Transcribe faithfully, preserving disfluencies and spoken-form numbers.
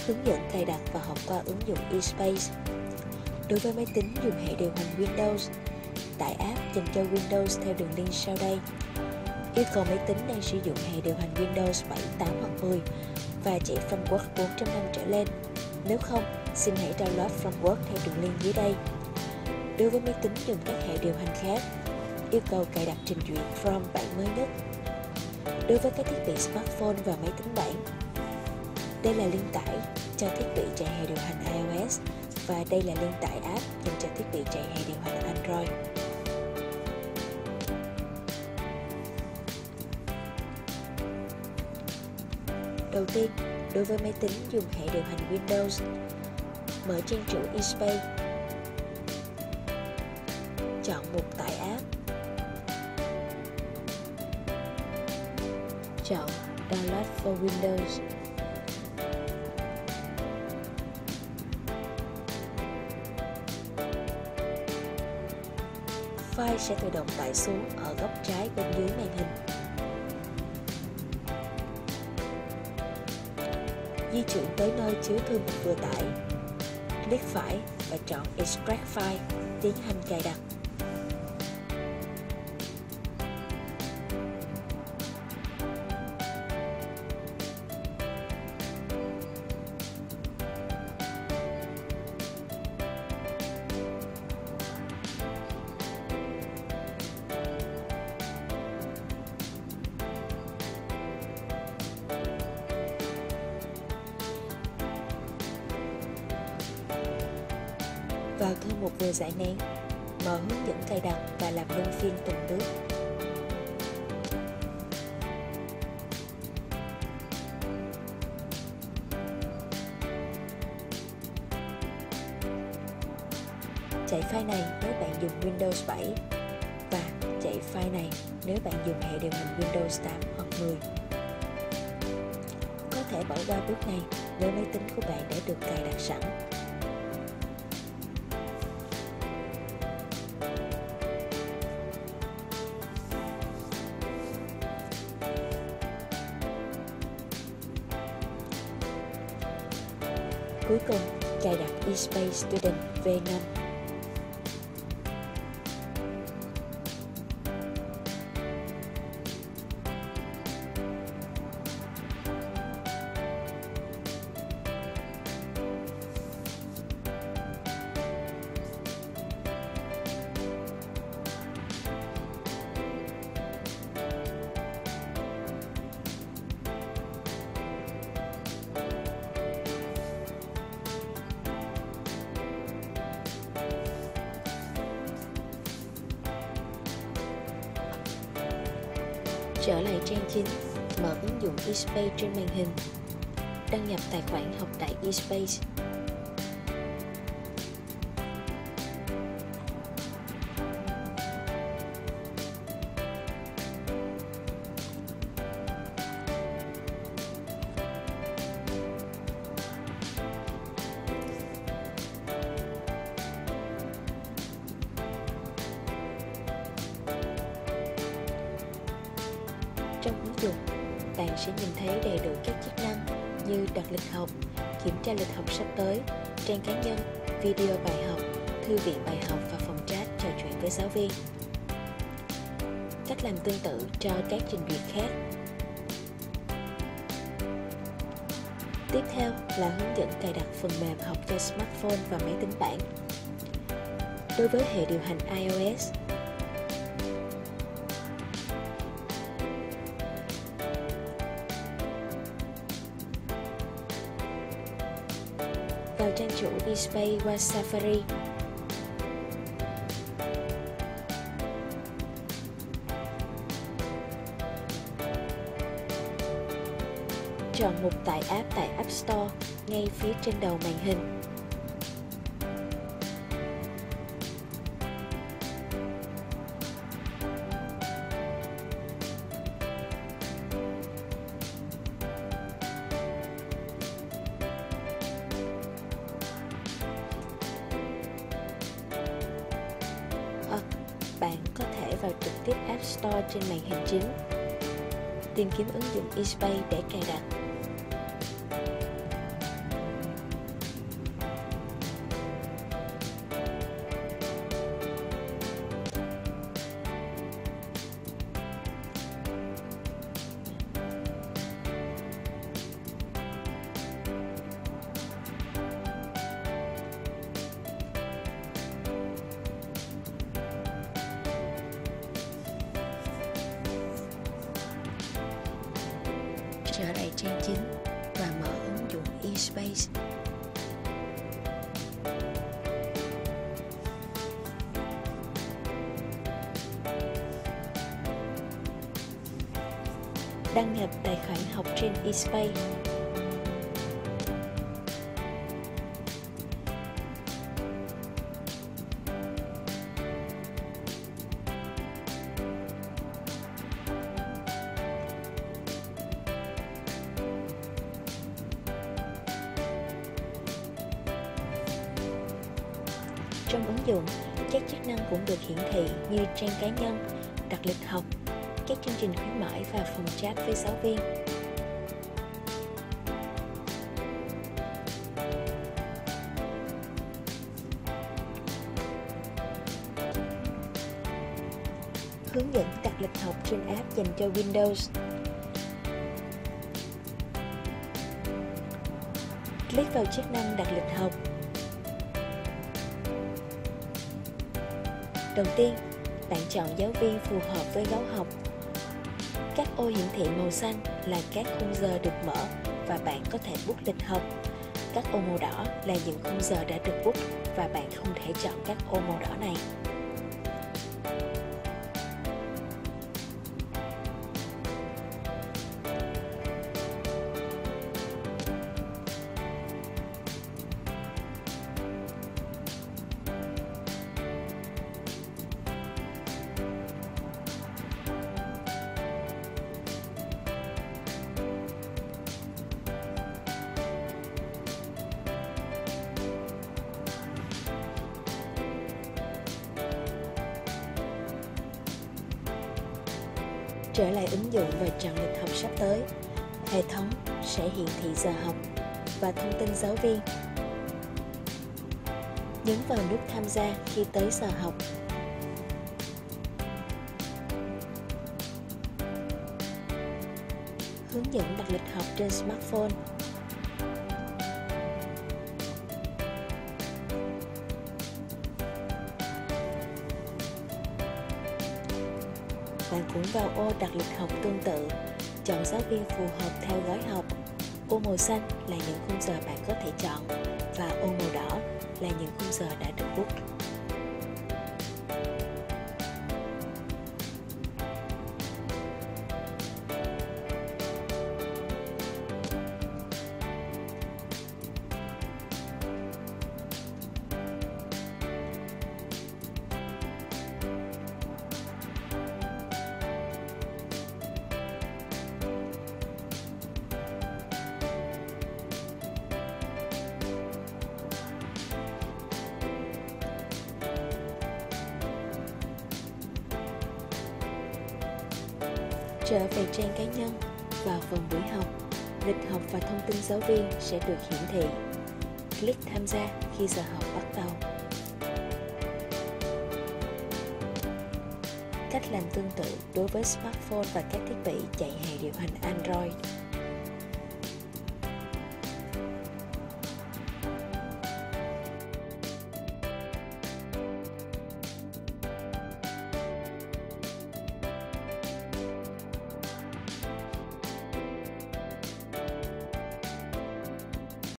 Hướng dẫn cài đặt và học qua ứng dụng eSpace. Đối với máy tính dùng hệ điều hành Windows, tải app dành cho Windows theo đường link sau đây. Yêu cầu máy tính đang sử dụng hệ điều hành Windows bảy, tám hoặc mười và chạy framework bốn chấm năm trở lên. Nếu không, xin hãy download framework theo đường link dưới đây. Đối với máy tính dùng các hệ điều hành khác, yêu cầu cài đặt trình duyệt Chrome bản mới nhất. Đối với các thiết bị smartphone và máy tính bảng, đây là link tải cho thiết bị chạy hệ điều hành iOS và đây là link tải app dành cho thiết bị chạy hệ điều hành Android. Đầu tiên, đối với máy tính dùng hệ điều hành Windows, mở trang chủ eSpace, chọn mục tải app, chọn Download for Windows. File sẽ tự động tải xuống ở góc trái bên dưới màn hình. Di chuyển tới nơi chứa thư mục vừa tải, click phải và chọn Extract File, tiến hành cài đặt. Vào thư mục vừa giải nén, mở hướng dẫn cài đặt và làm luân phiên từng bước. Chạy file này nếu bạn dùng Windows bảy và chạy file này nếu bạn dùng hệ điều hành Windows tám hoặc mười. Có thể bỏ qua bước này nếu máy tính của bạn đã được cài đặt sẵn. Cuối cùng, cài đặt eSpace Student V năm. Trở lại trang chính, mở ứng dụng eSpace trên màn hình. Đăng nhập tài khoản học tại eSpace. Trong ứng dụng, bạn sẽ nhìn thấy đầy đủ các chức năng như đặt lịch học, kiểm tra lịch học sắp tới, trang cá nhân, video bài học, thư viện bài học và phòng chat trò chuyện với giáo viên. Cách làm tương tự cho các trình duyệt khác. Tiếp theo là hướng dẫn cài đặt phần mềm học cho smartphone và máy tính bảng. Đối với hệ điều hành iOS, vào trang chủ eSpace qua Safari. Chọn mục tải app tại App Store ngay phía trên đầu màn hình. Hoặc bạn có thể vào trực tiếp App Store trên màn hình chính. Tìm kiếm ứng dụng eSpace để cài đặt. trang chính và mở ứng dụng eSpace. Đăng nhập tài khoản học trên eSpace. Trong ứng dụng, các chức năng cũng được hiển thị như trang cá nhân, đặt lịch học, các chương trình khuyến mãi và phòng chat với giáo viên. Hướng dẫn đặt lịch học trên app dành cho Windows. Click vào chức năng đặt lịch học. Đầu tiên, bạn chọn giáo viên phù hợp với gói học. Các ô hiển thị màu xanh là các khung giờ được mở và bạn có thể book lịch học. Các ô màu đỏ là những khung giờ đã được book và bạn không thể chọn các ô màu đỏ này. Trở lại ứng dụng và chọn lịch học sắp tới. Hệ thống sẽ hiển thị giờ học và thông tin giáo viên. Nhấn vào nút tham gia khi tới giờ học. Hướng dẫn đặt lịch học trên smartphone. Bạn cũng vào ô đặt lịch học tương tự, chọn giáo viên phù hợp theo gói học. Ô màu xanh là những khung giờ bạn có thể chọn và ô màu đỏ là những khung giờ đã được book. Trở về trang cá nhân, vào phần buổi học, lịch học và thông tin giáo viên sẽ được hiển thị. Click tham gia khi giờ học bắt đầu. Cách làm tương tự đối với smartphone và các thiết bị chạy hệ điều hành Android.